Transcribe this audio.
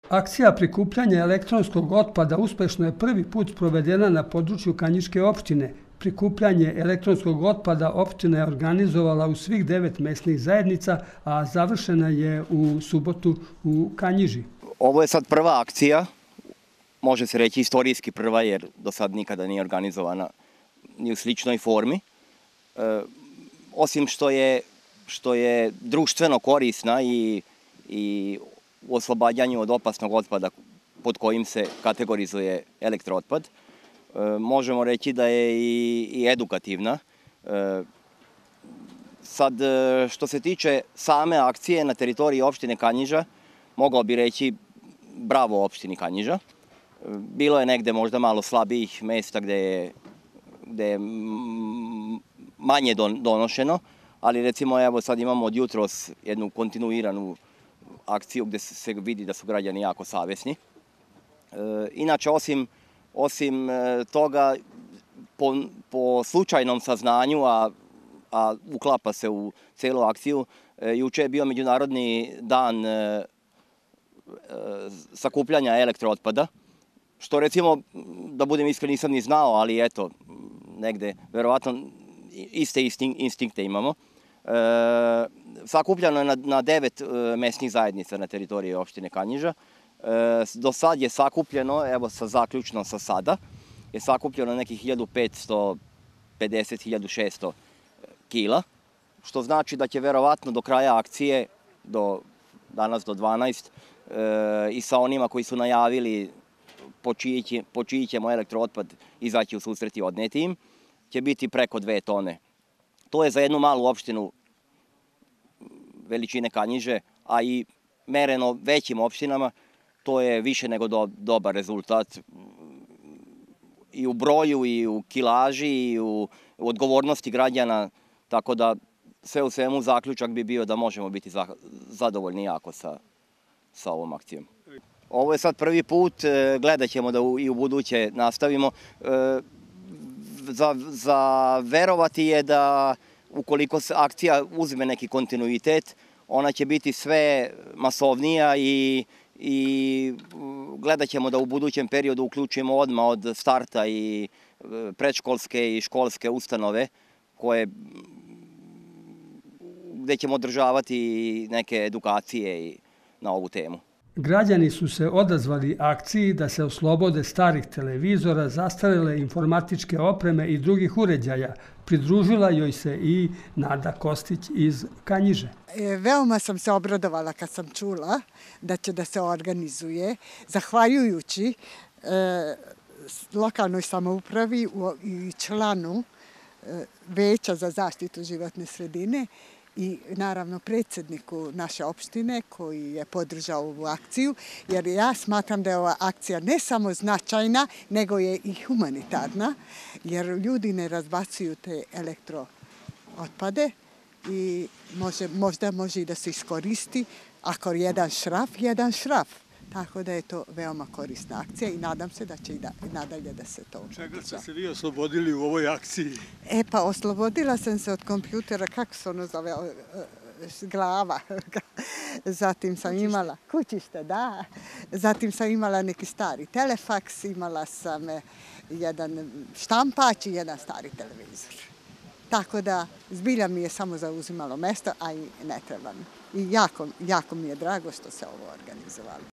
Akcija prikupljanja elektronskog otpada uspešno je prvi put sprovedena na području Kanjiške opštine. Prikupljanje elektronskog otpada opština je organizovala u svih 9 mesnih zajednica, a završena je u subotu u Kanjiži. Ovo je sad prva akcija, može se reći istorijski prva, jer do sad nikada nije organizovana ni u sličnoj formi. Osim što je društveno korisna i u oslobađanju od opasnog otpada pod kojim se kategorizuje elektrootpad, možemo reći da je i edukativna. Sad, što se tiče same akcije na teritoriji opštine Kanjiža, mogao bi reći bravo opštini Kanjiža. Bilo je negde možda malo slabijih mesta gde je manje donošeno, ali recimo evo sad imamo od jutros jednu kontinuiranu akciju gde se vidi da su građani jako savesni. Inače, osim toga, po slučajnom saznanju, a uklapa se u celu akciju, juče je bio Međunarodni dan sakupljanja elektrootpada, što recimo, da budem iskren, nisam ni znao, ali eto, negde, verovatno, iste instinkte imamo. Sakupljano je na 9 mesnih zajednica na teritoriji opštine Kanjiža. Do sad je sakupljeno, evo zaključno sa sada, je sakupljeno nekih 1550-1600 kila, što znači da će verovatno do kraja akcije, danas do 12, i sa onima koji su najavili po čiji ćemo elektrootpad izaći u susret i odneti im, će biti preko 2 tone. To je za jednu malu opštinu veličine Kanjiže, a i mereno većim opštinama, to je više nego dobar rezultat i u broju, i u kilaži, i u odgovornosti građana, tako da sve u svemu zaključak bi bio da možemo biti zadovoljni jako sa ovom akcijom. Ovo je sad prvi put, gledat ćemo da i u buduće nastavimo. Za verovati je da ukoliko se akcija uzme neki kontinuitet, ona će biti sve masovnija i gledat ćemo da u budućem periodu uključimo odmah od starta i predškolske i školske ustanove gde ćemo održavati neke edukacije na ovu temu. Građani su se odazvali akciji da se oslobode starih televizora, zastarele informatičke opreme i drugih uređaja. Pridružila joj se i Nada Kostić iz Kanjiže. Veoma sam se obradovala kad sam čula da će da se organizuje, zahvaljujući lokalnoj samoupravi i članu Veća za zaštitu životne sredine i naravno predsjedniku naše opštine koji je podržao ovu akciju, jer ja smatram da je ova akcija ne samo značajna, nego je i humanitarna, jer ljudi ne razbacuju te elektrootpade i možda može i da se iskoristi ako jedan šraf. Tako da je to veoma korisna akcija i nadam se da će i nadalje da se to... Čega ste se vi oslobodili u ovoj akciji? Pa oslobodila sam se od kompjutera, kako se ono zove, glava. Zatim sam imala kućište, da. Zatim sam imala neki stari telefaks, imala sam jedan štampač i jedan stari televizor. Tako da zbilja mi je samo zauzimalo mesto, a i ne treba mi. I jako mi je drago što se ovo organizovalo.